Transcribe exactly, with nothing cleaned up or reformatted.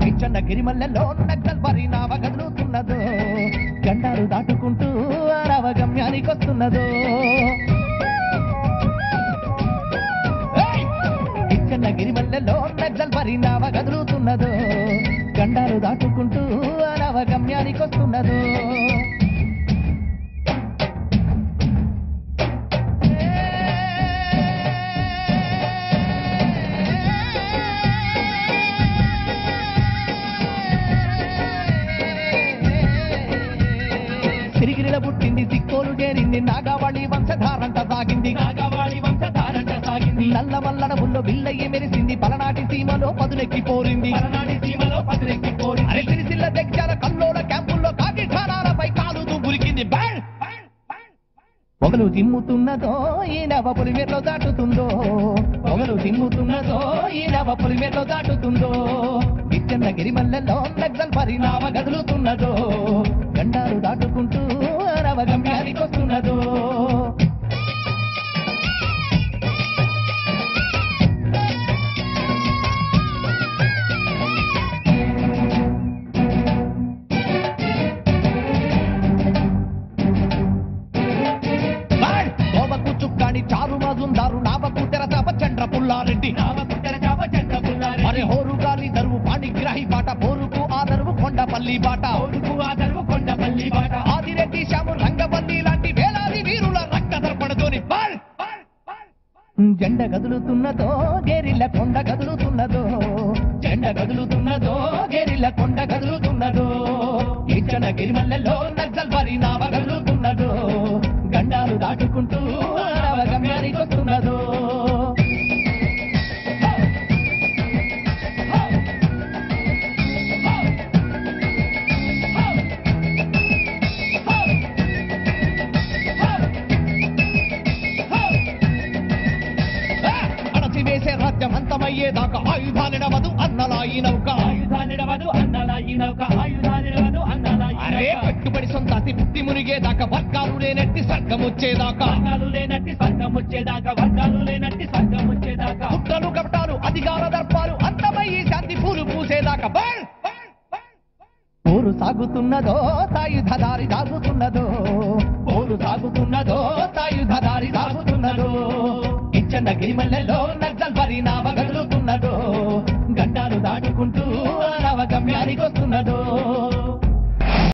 చిన్న గిరిమల్లెలో నక్సల్ పరిణామ కదులుతున్నదో గండాలు దాటుకుంటూ అరవ గమ్యానికి వస్తున్నదో చిన్న గిరిమల్లెలో నక్సల్ పరిణామ కదులుతున్నదో గండాలు దాటుకుంటూ అరవ గమ్యానికి వస్తున్నదో సిరిగిరిల పుట్టింది సిక్కోలు చేరింది నాగావళి వంశధారంట సాగింది నాగావళి వంశధారంట సాగింది నల్ల మల్లడవుల్లో బిల్లయ్యి మెరిసింది పలనాటి సీమలో పదులెక్కి పోరింది పలనాటి సీమలో పదులెక్కి పోరింది అరే సిరిసిల్ల దగ్గర కల్లోల క్యాంపుల్లో కాకి ఠానాలపై కాలుతూ గురికింది పొగలు జిమ్ముతున్నదో ఈ నవ పులిమేరలో దాటుతుందో పొగలు జిమ్ముతున్నదో ఈ నవ పులిమేరలో దాటుతుందో చిన్న గిరిమల్లెలో నక్సల్ పరిణామ కదులుతున్నదో గండాలు దాటుకుంటూ రవ గమ్యానికి వస్తున్నదో కోవకు చుక్కాని చారు మజుందారు నావకు తెరచాప చంద్ర పుల్లారెడ్డి నావకు తెరచాప చంద్ర పుల్లారెడ్డి అరే హోరు గాలి దరువు పాణిగ్రాహి బాట పోరుకు ఆదరువు కొండపల్లి బాట పోరుకు ఆదరువు కొండపల్లి బాట ఆదిరెడ్డి శ్యాము రంగపల్లి లాంటి వేలాది వీరుల రక్త దర్పణతోని జెండ కదులుతున్నదో గేరిల్ల కొండ కదులుతున్నదో జెండ కదులుతున్నదో గేరిల్ల కొండ కదులుతున్నదో ఇచ్చన గిరిమల్లెలో నక్సల్ పరిణామ కదులుతున్నదో గండాలు దాటుకుంటూ గమ్యానికి వస్తున్నదో వేసే రాజ్యమంతమయ్యేదాకా ఆయుధాలిడవదు అన్నలాయి నౌక ఆయుధాలిడవదు అన్నలాయి నౌక ఆయుధాలిడవదు అన్నలాయి అరే పెట్టుబడి సొంతాసి పుట్టి మునిగేదాకా వర్గాలు లేనట్టి స్వర్గం వచ్చేదాకా వర్గాలు లేనట్టి స్వర్గం వచ్చేదాకా వర్గాలు లేనట్టి స్వర్గం వచ్చేదాకా కుట్రలు కపటాలు అధికార దర్పాలు అంతమయ్యి శాంతి పూలు పూసేదాకా పోరు సాగుతున్నదో సాయుధ దారి సాగుతున్నదో పోరు సాగుతున్నదో సాయుధ దారి సాగుతున్నదో ఇచ్చన్న గిరిమల్లెలో నక్సల్ పరిణామ